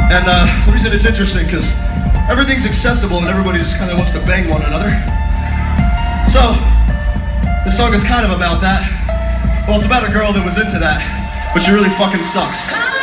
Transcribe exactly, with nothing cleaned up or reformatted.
And uh, the reason it's interesting, because everything's accessible and everybody just kind of wants to bang one another. So, this song is kind of about that. Well, it's about a girl that was into that, but she really fucking sucks.